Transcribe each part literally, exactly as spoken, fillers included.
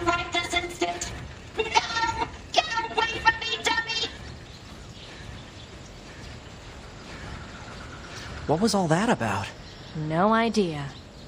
right this instant. No! Get away from me, dummy! What was all that about? No idea.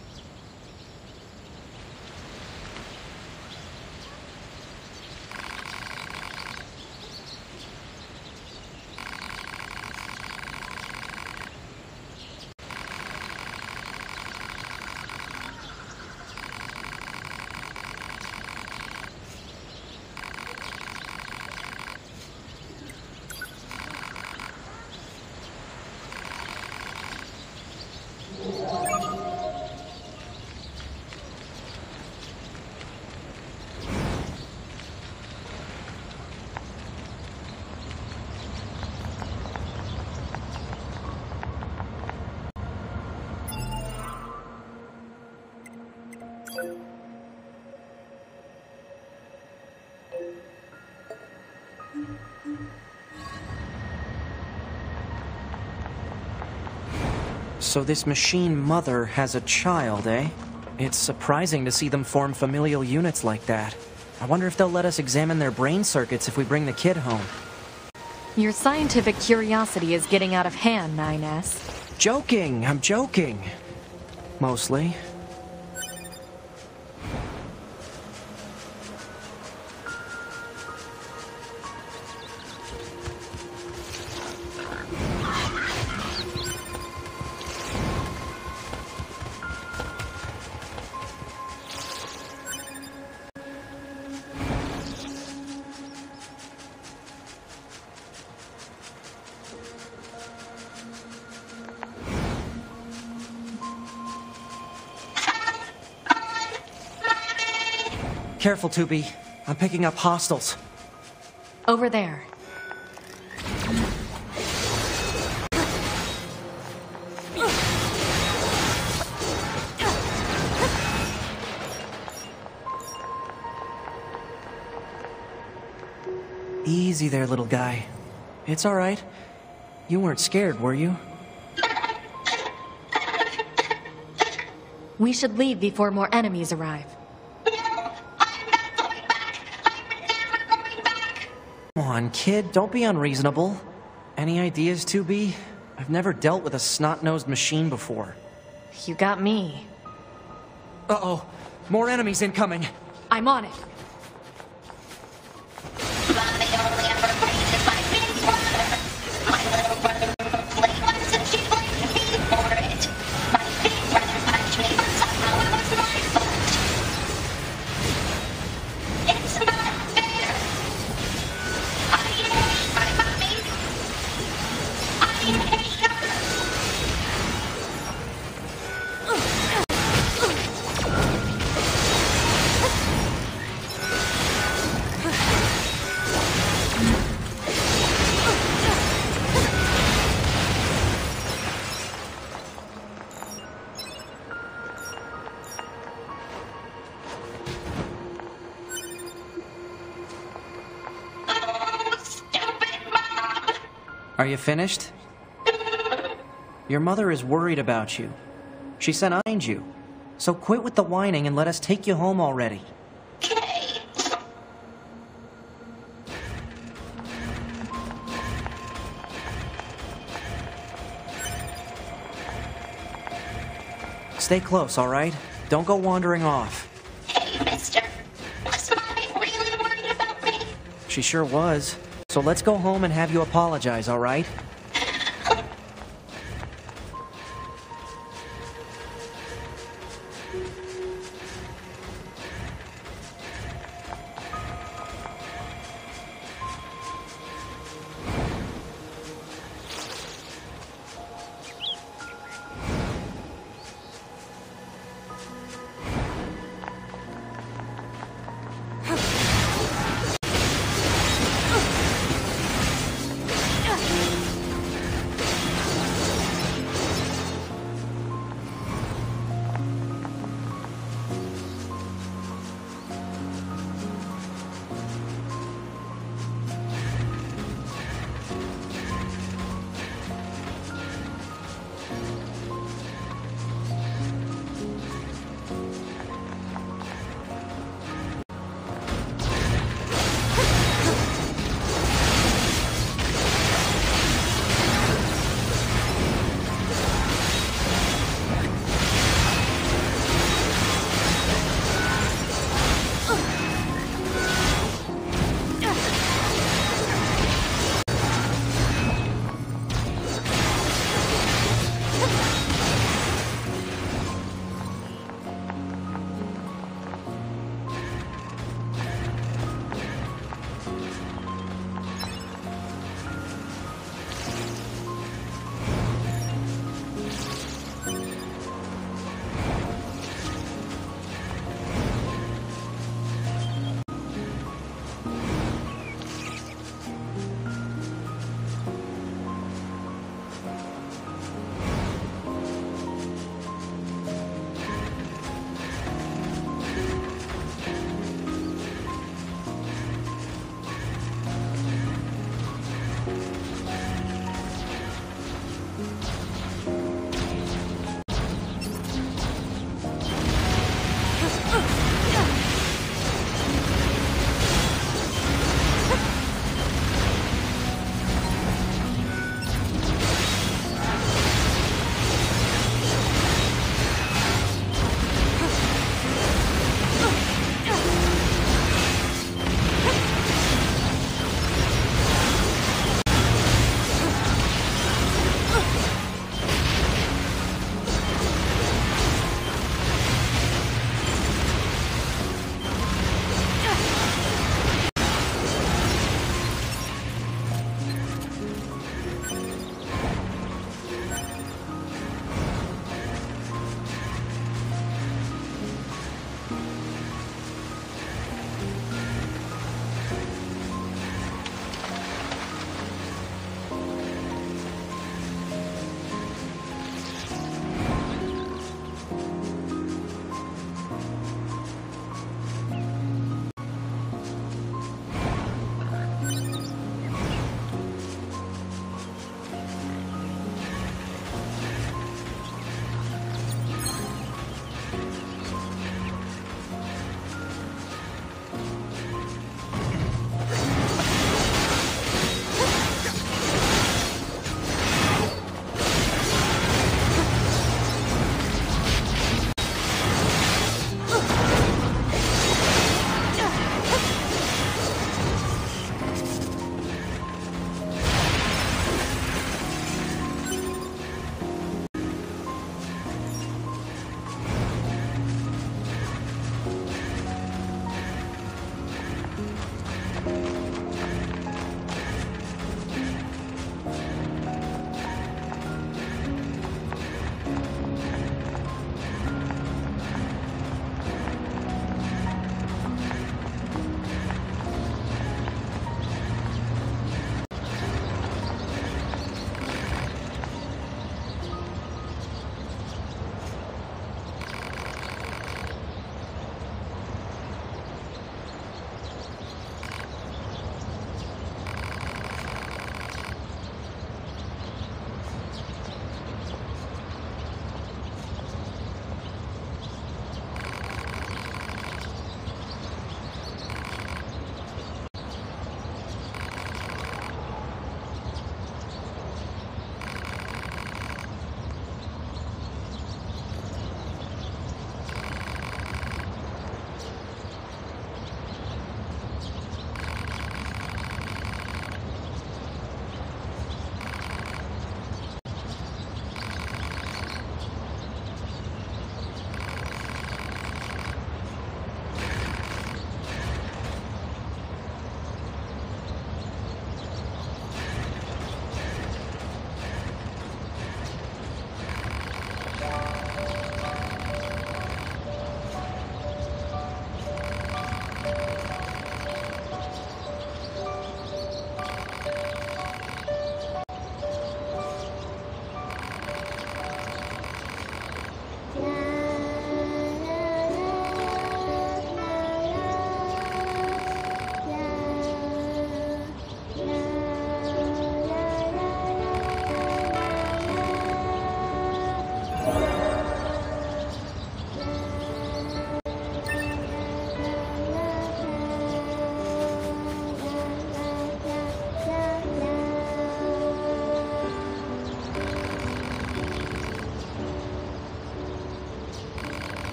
So this machine mother has a child, eh? It's surprising to see them form familial units like that. I wonder if they'll let us examine their brain circuits if we bring the kid home. Your scientific curiosity is getting out of hand, nine S. Joking! I'm joking. Mostly. Careful, two B. I'm picking up hostiles. Over there. Easy there, little guy. It's all right. You weren't scared, were you? We should leave before more enemies arrive. Come on, kid, don't be unreasonable. Any ideas, two B? I've never dealt with a snot-nosed machine before. You got me. Uh-oh, more enemies incoming. I'm on it. Are you finished? Your mother is worried about you. She sent us to find you. So quit with the whining and let us take you home already. Stay close, all right? Don't go wandering off. Hey, mister. Was Mommy really worried about me? She sure was. So let's go home and have you apologize, all right?